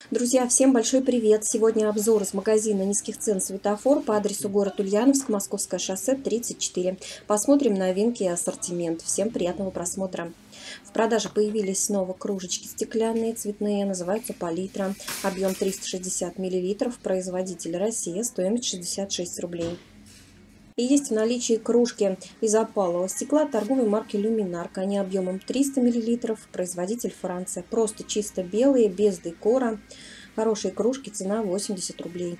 Друзья, всем большой привет! Сегодня обзор из магазина низких цен «Светофор» по адресу город Ульяновск, Московское шоссе 34. Посмотрим новинки и ассортимент. Всем приятного просмотра! В продаже появились снова кружечки стеклянные, цветные, называются палитра. Объем 360 мл, производитель Россия, стоимость 66 рублей. И есть в наличии кружки из опалового стекла торговой марки Люминарк. Они объемом 300 мл, производитель Франция. Просто чисто белые, без декора. Хорошие кружки, цена 80 рублей.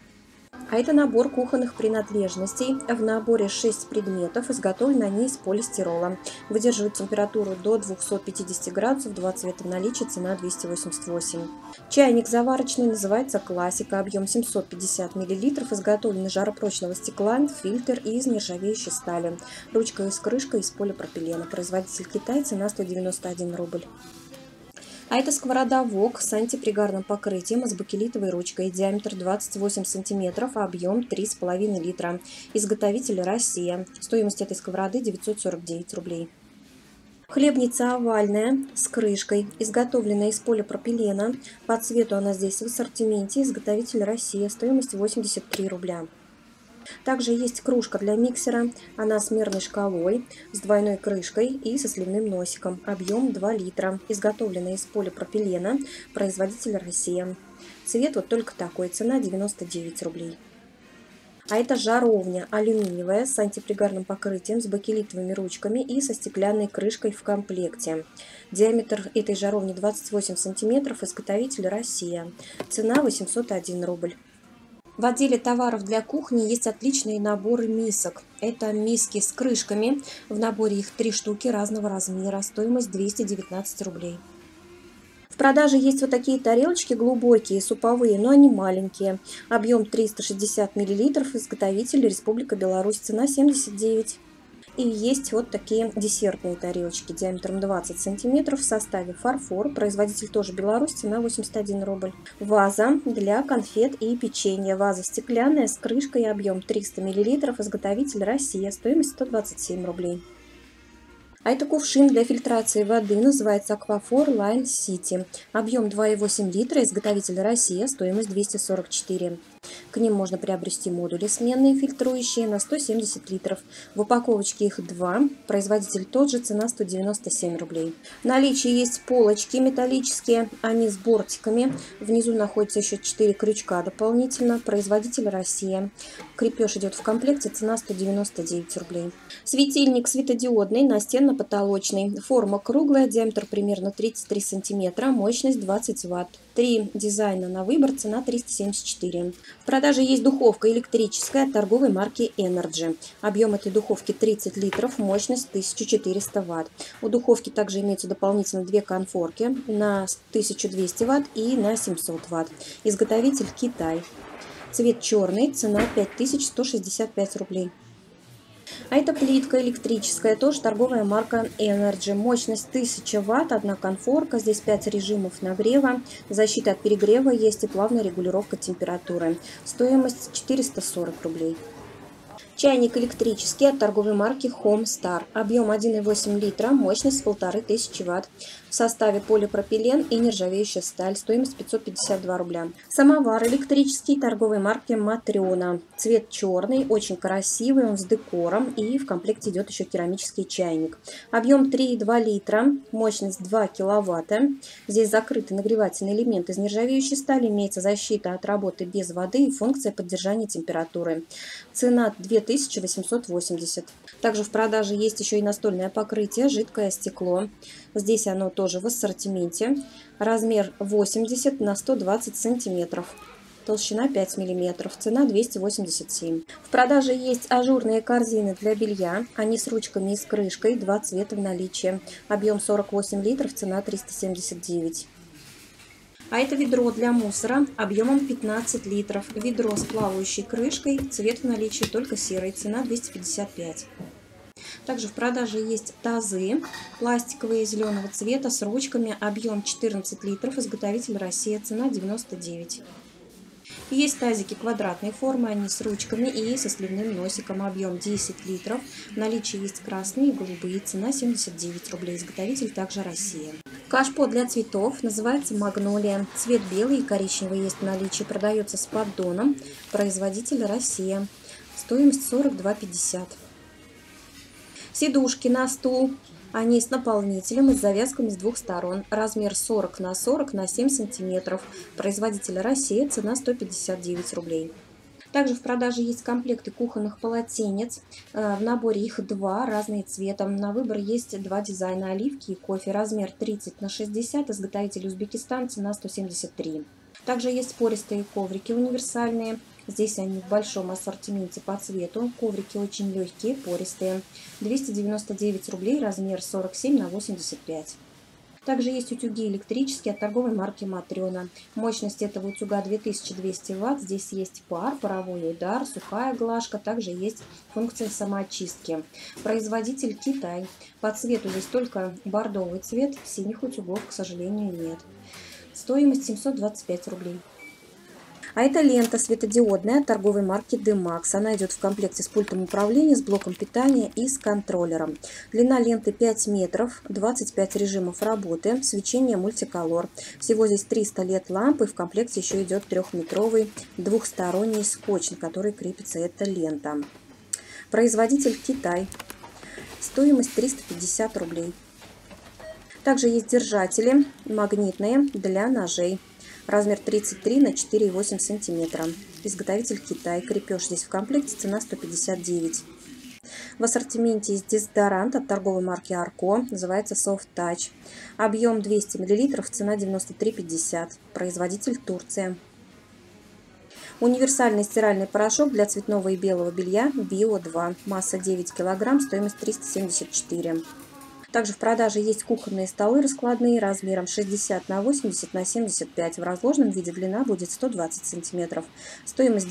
А это набор кухонных принадлежностей. В наборе 6 предметов, изготовлены они из полистирола. Выдерживают температуру до 250 градусов, 2 цвета в наличии, цена 288. Чайник заварочный, называется «Классика», объем 750 мл, изготовлен из жаропрочного стекла, фильтр из нержавеющей стали. Ручка и крышка из полипропилена. Производитель Китай, цена 191 рубль. А это сковорода вок с антипригарным покрытием, с бакелитовой ручкой, диаметр 28 см, объем 3,5 литра. Изготовитель Россия. Стоимость этой сковороды 949 рублей. Хлебница овальная с крышкой, изготовленная из полипропилена. По цвету она здесь в ассортименте. Изготовитель Россия. Стоимость 83 рубля. Также есть кружка для миксера, она с мерной шкалой, с двойной крышкой и со сливным носиком. Объем 2 литра. Изготовлена из полипропилена, производитель Россия. Цвет вот только такой, цена 99 рублей. А это жаровня алюминиевая с антипригарным покрытием, с бакелитовыми ручками и со стеклянной крышкой в комплекте. Диаметр этой жаровни 28 см, изготовитель Россия. Цена 801 рубль. В отделе товаров для кухни есть отличные наборы мисок. Это миски с крышками. В наборе их 3 штуки разного размера. Стоимость 219 рублей. В продаже есть вот такие тарелочки глубокие, суповые, но они маленькие. Объем 360 мл. Изготовитель Республика Беларусь. Цена 79. И есть вот такие десертные тарелочки диаметром 20 см в составе фарфор. Производитель тоже Беларусь, цена 81 рубль. Ваза для конфет и печенья. Ваза стеклянная с крышкой, объем 300 мл. Изготовитель Россия, стоимость 127 рублей. А это кувшин для фильтрации воды, называется Аквафор Line City. Объем 2,8 литра, изготовитель Россия, стоимость 244. К ним можно приобрести модули сменные, фильтрующие на 170 литров. В упаковочке их 2, производитель тот же, цена 197 рублей. В наличии есть полочки металлические, они с бортиками. Внизу находится еще 4 крючка дополнительно, производитель Россия. Крепеж идет в комплекте, цена 199 рублей. Светильник светодиодный, настенно-потолочный. Форма круглая, диаметр примерно 33 см, мощность 20 Вт. 3 дизайна на выбор, цена 374. В продаже есть духовка электрическая от торговой марки Energy. Объем этой духовки 30 литров, мощность 1400 Вт. У духовки также имеются дополнительно 2 конфорки на 1200 Вт и на 700 Вт. Изготовитель Китай. Цвет черный, цена 5165 рублей. А это плитка электрическая, тоже торговая марка Energy. Мощность 1000 Вт, одна конфорка, здесь 5 режимов нагрева, защита от перегрева есть и плавная регулировка температуры. Стоимость 440 рублей. Чайник электрический от торговой марки Home Star. Объем 1,8 литра, мощность 1500 Вт. В составе полипропилен и нержавеющая сталь. Стоимость 552 рубля. Самовар электрический торговой марки Матрена. Цвет черный, очень красивый, он с декором. И в комплекте идет еще керамический чайник. Объем 3,2 литра, мощность 2 киловатта. Здесь закрытый нагревательный элемент из нержавеющей стали. Имеется защита от работы без воды и функция поддержания температуры. Цена 2880. Также в продаже есть еще и настольное покрытие, жидкое стекло. Здесь оно тоже в ассортименте. Размер 80 на 120 сантиметров. Толщина 5 мм. Цена 287. В продаже есть ажурные корзины для белья. Они с ручками и с крышкой. 2 цвета в наличии. Объем 48 литров. Цена 379. А это ведро для мусора объемом 15 литров. Ведро с плавающей крышкой. Цвет в наличии только серый. Цена 255. Также в продаже есть тазы пластиковые зеленого цвета с ручками. Объем 14 литров. Изготовитель Россия. Цена 99. Есть тазики квадратной формы, они с ручками и со сливным носиком, объем 10 литров. В наличии есть красные и голубые, цена 79 рублей, изготовитель также Россия. Кашпо для цветов называется магнолия. Цвет белый и коричневый есть в наличии, продается с поддоном, производитель Россия. Стоимость 42,50. Сидушки на стул. Они с наполнителем и с завязками с двух сторон. Размер 40 на 40 на 7 сантиметров. Производитель Россия. Цена 159 рублей. Также в продаже есть комплекты кухонных полотенец. В наборе их два, разные цвета. На выбор есть два дизайна: оливки и кофе. Размер 30 на 60. Изготовитель Узбекистан. Цена 173. Также есть пористые коврики универсальные. Здесь они в большом ассортименте по цвету. Коврики очень легкие, пористые. 299 рублей, размер 47 на 85. Также есть утюги электрические от торговой марки Матрена. Мощность этого утюга 2200 Вт. Здесь есть пар, паровой удар, сухая глажка. Также есть функция самоочистки. Производитель Китай. По цвету здесь только бордовый цвет. Синих утюгов, к сожалению, нет. Стоимость 725 рублей. А это лента светодиодная от торговой марки Demax. Она идет в комплекте с пультом управления, с блоком питания и с контроллером. Длина ленты 5 метров, 25 режимов работы, свечение мультиколор. Всего здесь 300 лет лампы. В комплекте еще идет 3-метровый двухсторонний скотч, на который крепится эта лента. Производитель Китай. Стоимость 350 рублей. Также есть держатели магнитные для ножей. Размер 33 на 4,8 сантиметра. Изготовитель Китай. Крепеж здесь в комплекте. Цена 159. В ассортименте есть дезодорант от торговой марки Arco. Называется Soft Touch. Объем 200 мл. Цена 93,50. Производитель Турция. Универсальный стиральный порошок для цветного и белого белья Bio 2. Масса 9 кг. Стоимость 374. Также в продаже есть кухонные столы раскладные размером 60 на 80 на 75. В разложенном виде длина будет 120 см. Стоимость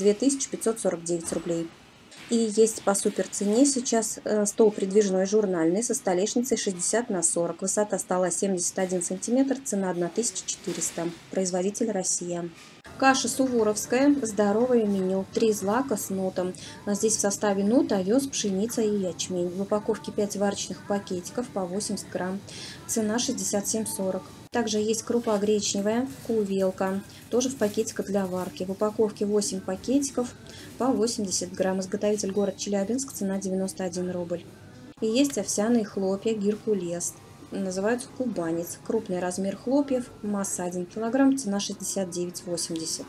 2549 рублей. И есть по супер цене сейчас стол придвижной журнальный со столешницей 60 на 40. Высота стола 71 см. Цена 1400. Производитель Россия. Каша суворовская, здоровое меню, 3 злака с нутом. Здесь в составе нут, овес, пшеница и ячмень. В упаковке 5 варочных пакетиков по 80 грамм. Цена 67,40. Также есть крупа гречневая, кувелка, тоже в пакетиках для варки. В упаковке 8 пакетиков по 80 грамм. Изготовитель город Челябинск, цена 91 рубль. И есть овсяные хлопья Геркулес. Называются кубанец. Крупный размер хлопьев, масса 1 кг, цена 69,80.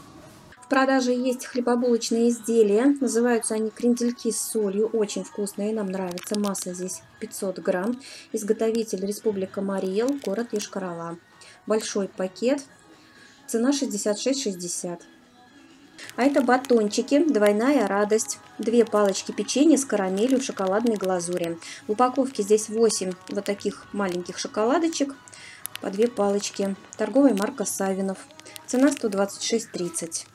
В продаже есть хлебобулочные изделия. Называются они крендельки с солью. Очень вкусные, нам нравится. Масса здесь 500 грамм. Изготовитель Республика Марий Эл, город Йошкар-Ола. Большой пакет. Цена 66,60. А это батончики «Двойная радость». 2 палочки печенья с карамелью в шоколадной глазури. В упаковке здесь 8 вот таких маленьких шоколадочек по 2 палочки. Торговая марка Савинов. Цена 126,30.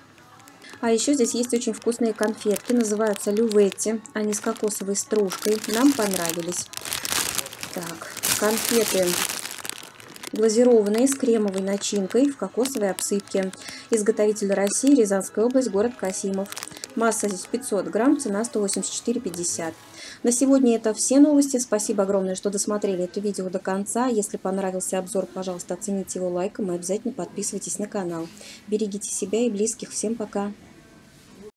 А еще здесь есть очень вкусные конфетки. Называются люветти. Они с кокосовой стружкой. Нам понравились. Так, конфеты глазированные с кремовой начинкой в кокосовой обсыпке. Изготовитель России, Рязанская область, город Касимов. Масса здесь 500 грамм, цена 184,50. На сегодня это все новости. Спасибо огромное, что досмотрели это видео до конца. Если понравился обзор, пожалуйста, оцените его лайком и обязательно подписывайтесь на канал. Берегите себя и близких. Всем пока!